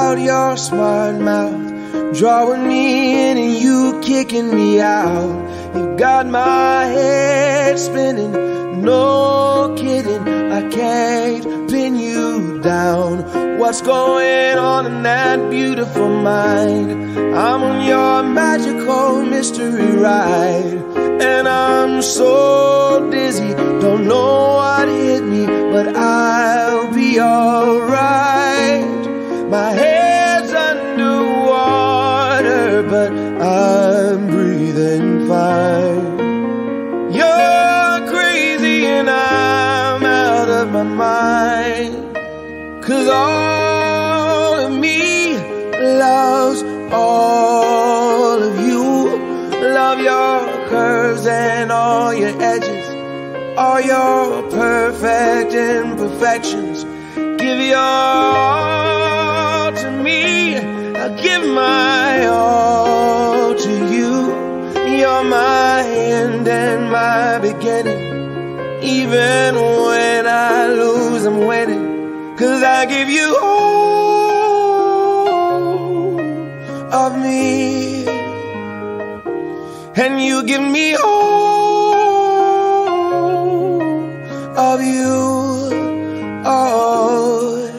out your smart mouth, drawing me in and you kicking me out. You got my head spinning, no kidding, I can't pin you down. What's going on in that beautiful mind? I'm on your magical mystery ride, and I'm so dizzy, don't know what hit me, but I'll be alright. My head's underwater, but I'm breathing fine. You're crazy and I'm out of my mind, 'cause all of me loves all of you. Love your curves and all your edges, all your perfect imperfections. Give your all to me, I'll give my all to you. You're my end and my beginning. Even when I lose, I'm winning, 'cause I give you all of me, and you give me all of you. Oh,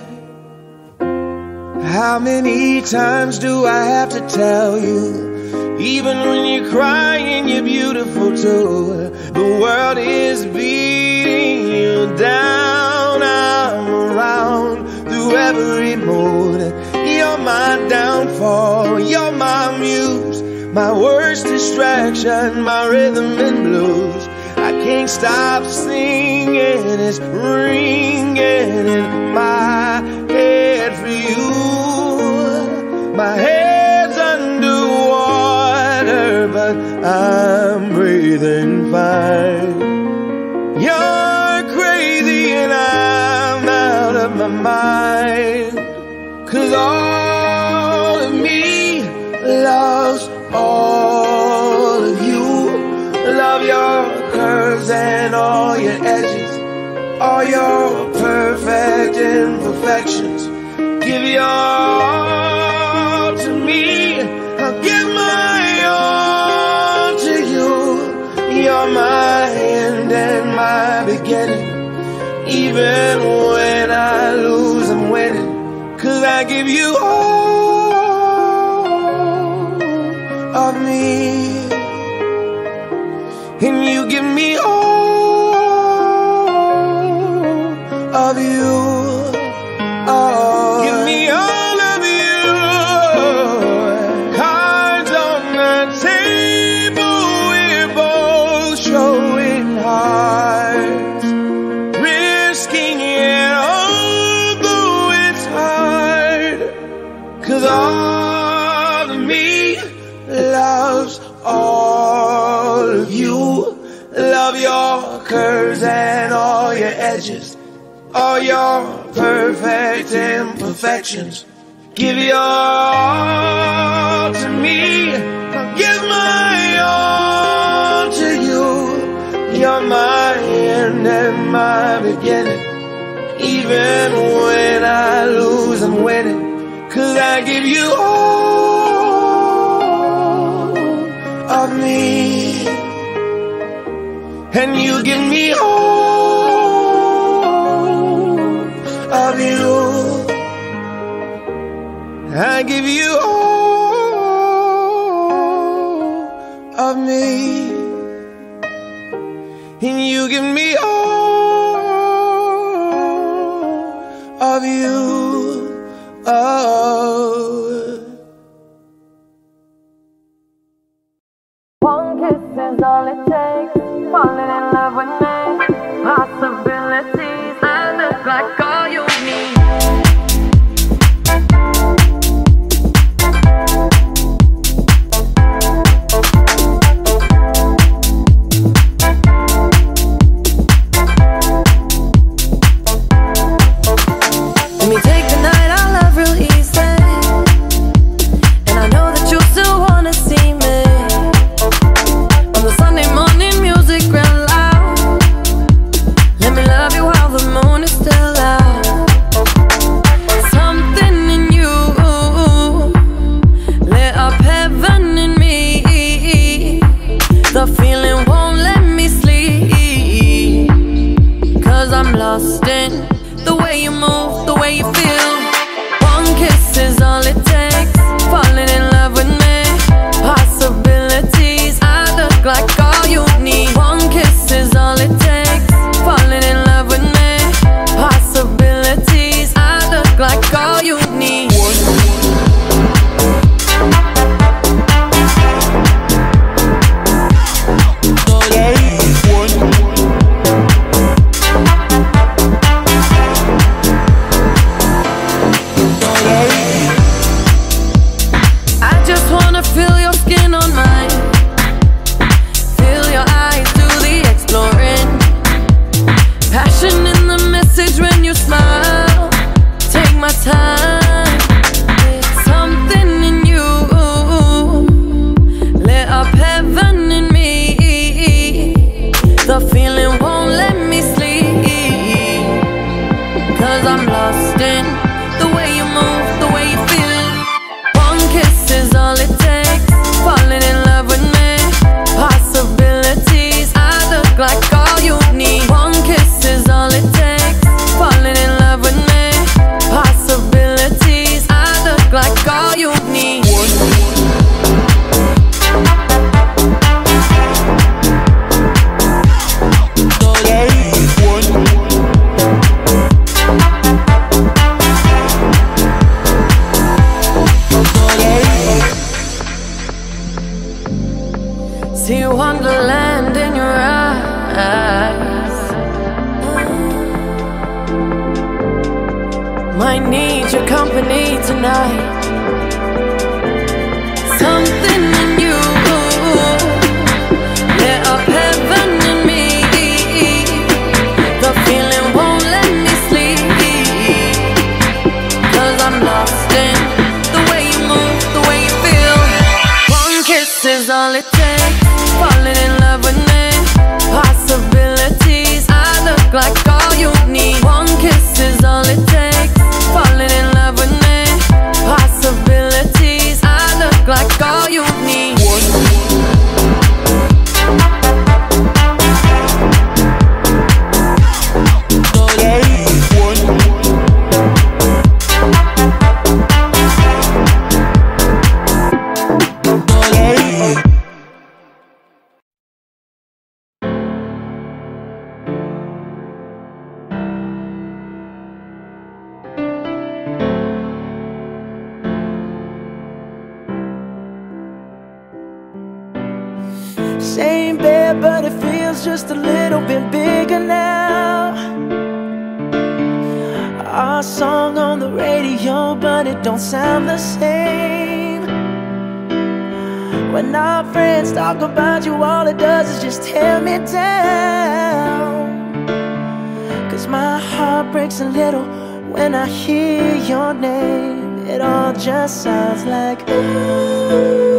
how many times do I have to tell you? Even when you're crying, you're beautiful too. The world is beating you down. I'm around through every mood. You're my downfall, you're my muse, my worst distraction, my rhythm and blues. I can't stop singing, it's ringing in my head for you. My head's underwater, but I'm breathing fine. You're crazy and I'm out of my mind, 'cause all of me loves all of you. Love your curves and all your edges, all your perfect imperfections. Give your all to me, I'll give my all to you. You're my end and my beginning. Even when I lose, I'm winning, 'cause I give you all of me, and you give me all of you. Oh, give me all of you. Cards on the table, we're both showing hearts, risking it although it's hard, 'cause all of me loves all of you. Love your curves and all your edges, all your perfect imperfections. Give your all to me, I'll give my all to you. You're my end and my beginning. Even when I lose, I'm winning, 'cause I give you all of me, and you give me all of you. I give you all of me, and you give me all of you. Oh. One kiss is all it takes, falling in love with me. Possibilities, I look like all you need. Let me take the night, I love real easy, and I know that you still wanna see me. On the Sunday morning music real loud, heaven in me. The feeling won't let me sleep, 'cause I'm lost in the way you move, the way you feel. One kiss is all it takes, falling in love with me. Possibilities, I look like all you need. One kiss is all it takes, falling in love with me. Possibilities, I look like all you need. See wonderland in your eyes. Might need your company tonight. Something in you lit up heaven in me. The feeling won't let me sleep, 'cause I'm lost in the way you move, the way you feel. One kiss is all it takes, falling in love with me. Possibilities, I look like all you need. One kiss is all it takes, falling in love with me. Possibilities, I look like all you need. Same bed, but it feels just a little bit bigger now. Our song on the radio, but it don't sound the same. When our friends talk about you, all it does is just tear me down. 'Cause my heart breaks a little when I hear your name. It all just sounds like ooh.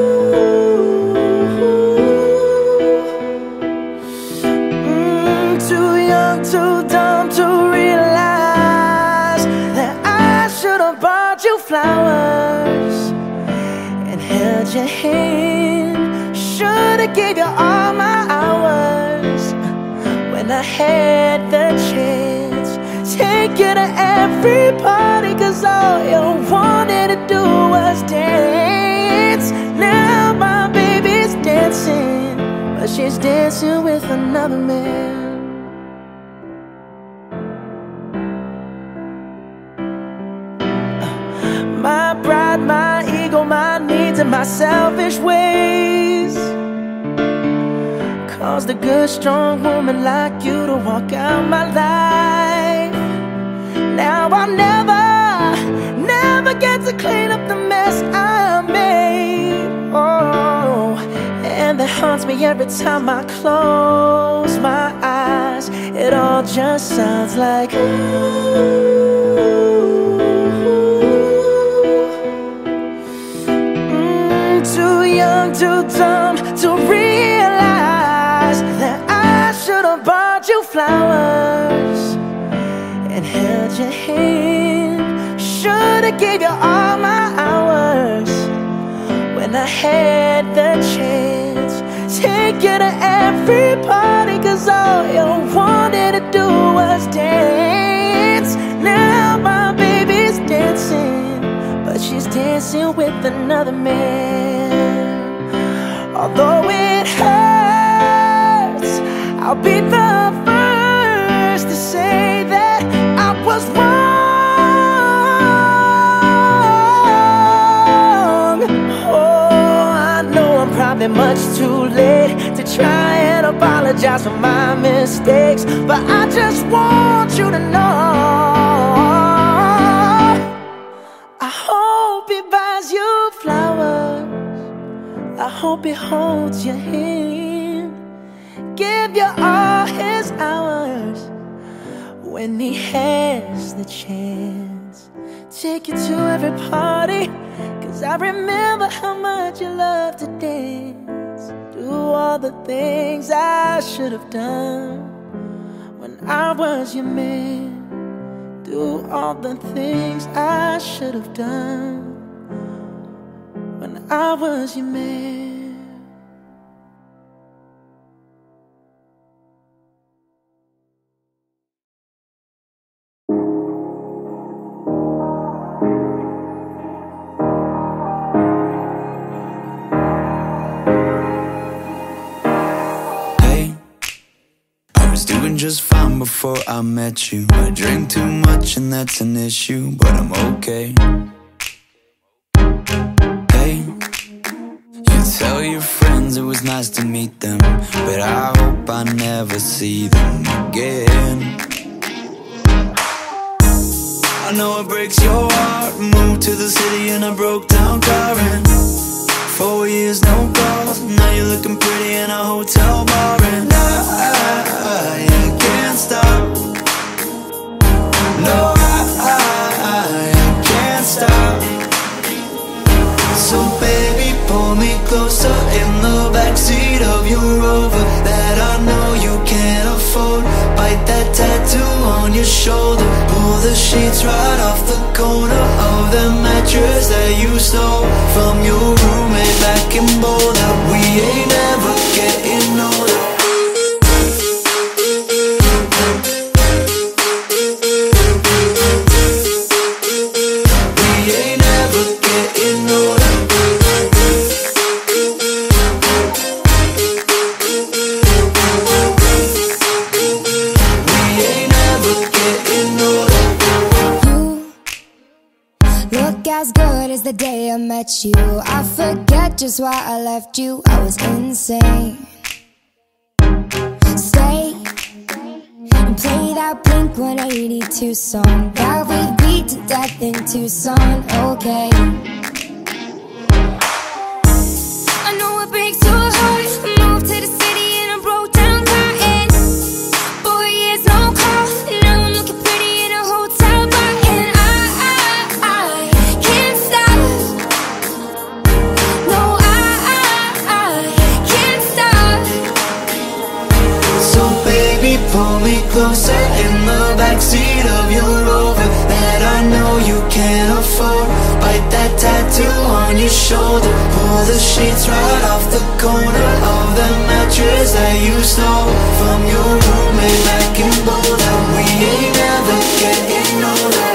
Too dumb to realize that I should have bought you flowers and held your hand. Should have gave you all my hours when I had the chance. Take you to every party, 'cause all you wanted to do was dance. Now my baby's dancing, but she's dancing with another man. My pride, my ego, my needs, and my selfish ways caused a good, strong woman like you to walk out my life. Now I'll never get to clean up the mess I made. Oh, and that haunts me every time I close my eyes. It all just sounds like ooh. Too young, too dumb to realize that I should have bought you flowers and held your hand. Should have gave you all my hours when I had the chance. Take you to every party, 'cause all you wanted to do was dance. Now my baby's dancing, but she's dancing with another man. Although it hurts, I'll be the first to say that I was wrong. Oh, I know I'm probably much too late to try and apologize for my mistakes, but I just want you to know I hope he buys you flowers. I hope he holds your hand, give you all his hours when he has the chance. Take you to every party, 'cause I remember how much you love to dance. Do all the things I should have done when I was your man. Do all the things I should have done when I was your man. Just fine before I met you. I drink too much and that's an issue, but I'm okay. Hey, you tell your friends it was nice to meet them, but I hope I never see them again. I know it breaks your heart. Moved to the city in a broke down car and 4 years no calls. Now you're looking pretty in a hotel bar and I can't stop. No, I can't stop. So baby, pull me closer in the backseat of your Rover that I know you can't afford. Bite that tattoo on your shoulder. Pull the sheets right off the corner of the mattress that you stole from your roommate back in Boulder. We ain't ever getting older. As good as the day I met you. I forget just why I left you. I was insane. Stay and play that Blink 182 song that we beat to death in Tucson. Okay, I know it breaks your heart. Moved to the city in a broke down car and 4 years no call. Now I'm looking pretty in a hotel bar and I can't stop. No, I can't stop. So baby, pull me closer in the backseat of your Rover that I know you can't afford. Bite that tattoo on your shoulder. Pull the sheets right off the corner of the mattress that you stole from your roommate back in Boulder. We ain't ever getting older.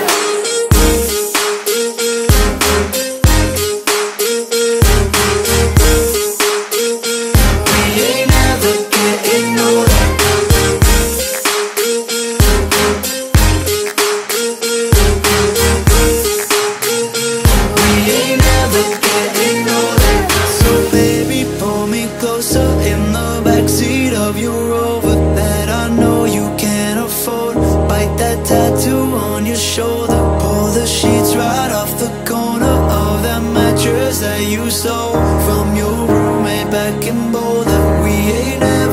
That you stole from your roommate back in Boulder. We ain't